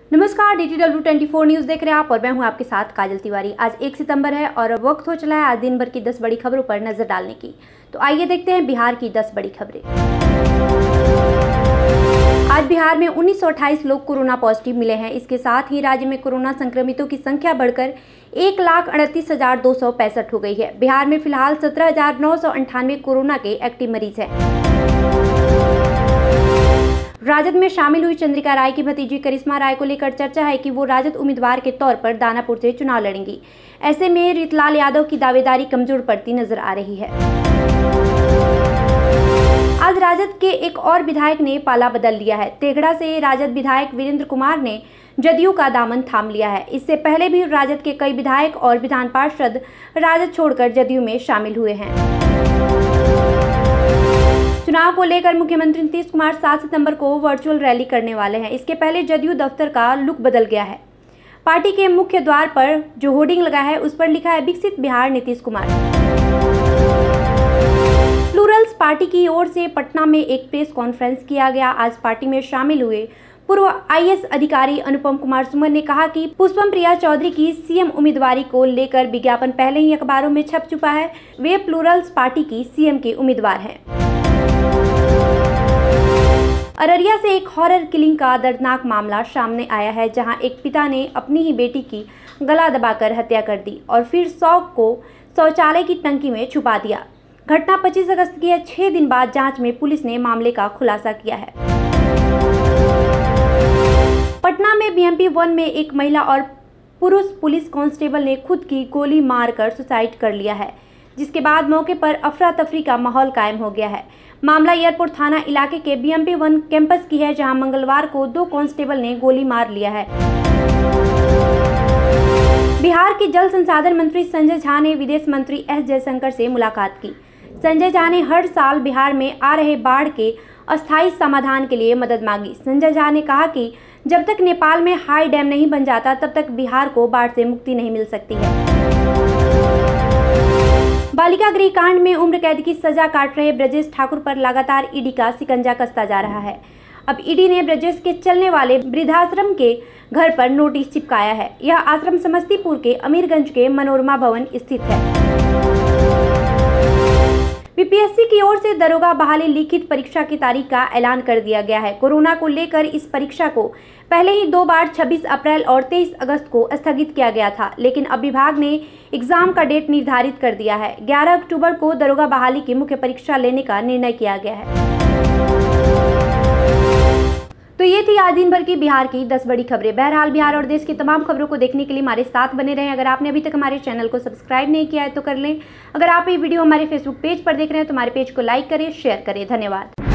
नमस्कार, DTW24 news देख रहे हैं आप और मैं हूं आपके साथ काजल तिवारी। आज 1 सितंबर है और वक्त हो चला है आज दिन भर की 10 बड़ी खबरों पर नजर डालने की। तो आइए देखते हैं बिहार की 10 बड़ी खबरें। आज बिहार में 1928 लोग कोरोना पॉजिटिव मिले हैं। इसके साथ ही राज्य में कोरोना संक्रमितों की संख्या बढ़कर 1,38,265 हो गई है। बिहार में फिलहाल 17,998 कोरोना के एक्टिव मरीज हैं। राजद में शामिल हुई चंद्रिका राय की भतीजी करिश्मा राय को लेकर चर्चा है कि वो राजद उम्मीदवार के तौर पर दानापुर से चुनाव लड़ेंगी। ऐसे में रीतलाल यादव की दावेदारी कमजोर पड़ती नजर आ रही है। आज राजद के एक और विधायक ने पाला बदल लिया है। तेघड़ा से राजद विधायक वीरेंद्र कुमार ने जदयू का दामन थाम लिया है। इससे पहले भी राजद के कई विधायक और विधान पार्षद राजद छोड़कर जदयू में शामिल हुए हैं। चुनाव को लेकर मुख्यमंत्री नीतीश कुमार 7 सितंबर को वर्चुअल रैली करने वाले हैं। इसके पहले जदयू दफ्तर का लुक बदल गया है। पार्टी के मुख्य द्वार पर जो होर्डिंग लगा है उस पर लिखा है विकसित बिहार नीतीश कुमार। प्लूरल्स पार्टी की ओर से पटना में एक प्रेस कॉन्फ्रेंस किया गया। आज पार्टी में शामिल हुए पूर्व IAS अधिकारी अनुपम कुमार सुमन ने कहा कि पुष्पम प्रिया चौधरी की CM उम्मीदवारी को लेकर विज्ञापन पहले ही अखबारों में छप चुका है। वे प्लूरल्स पार्टी की CM के उम्मीदवार हैं। अररिया से एक हॉरर किलिंग का दर्दनाक मामला सामने आया है, जहां एक पिता ने अपनी ही बेटी की गला दबाकर हत्या कर दी और फिर शव को शौचालय की टंकी में छुपा दिया। घटना 25 अगस्त की है। 6 दिन बाद जांच में पुलिस ने मामले का खुलासा किया है। पटना में BMP 1 में एक महिला और पुरुष पुलिस कांस्टेबल ने खुद की गोली मारकर सुसाइड कर लिया है, जिसके बाद मौके पर अफरा तफरी का माहौल कायम हो गया है। मामला एयरपोर्ट थाना इलाके के BMP 1 कैंपस की है, जहां मंगलवार को 2 कांस्टेबल ने गोली मार लिया है। बिहार के जल संसाधन मंत्री संजय झा ने विदेश मंत्री S जयशंकर से मुलाकात की। संजय झा ने हर साल बिहार में आ रहे बाढ़ के अस्थायी समाधान के लिए मदद मांगी। संजय झा ने कहा कि जब तक नेपाल में हाई डैम नहीं बन जाता तब तक बिहार को बाढ़ से मुक्ति नहीं मिल सकती है। बालिका गृह कांड में उम्र कैद की सजा काट रहे ब्रजेश ठाकुर पर लगातार ईडी का शिकंजा कसता जा रहा है। अब ईडी ने ब्रजेश के चलने वाले वृद्धाश्रम के घर पर नोटिस चिपकाया है। यह आश्रम समस्तीपुर के अमीरगंज के मनोरमा भवन स्थित है। BPSC की ओर से दरोगा बहाली लिखित परीक्षा की तारीख का ऐलान कर दिया गया है। कोरोना को लेकर इस परीक्षा को पहले ही 2 बार 26 अप्रैल और 23 अगस्त को स्थगित किया गया था, लेकिन अब विभाग ने एग्जाम का डेट निर्धारित कर दिया है। 11 अक्टूबर को दरोगा बहाली की मुख्य परीक्षा लेने का निर्णय किया गया है। तो ये थी आज दिन भर की बिहार की 10 बड़ी खबरें। बहरहाल बिहार और देश की तमाम खबरों को देखने के लिए हमारे साथ बने रहें। अगर आपने अभी तक हमारे चैनल को सब्सक्राइब नहीं किया है तो कर लें। अगर आप ये वीडियो हमारे फेसबुक पेज पर देख रहे हैं तो हमारे पेज को लाइक करें, शेयर करें। धन्यवाद।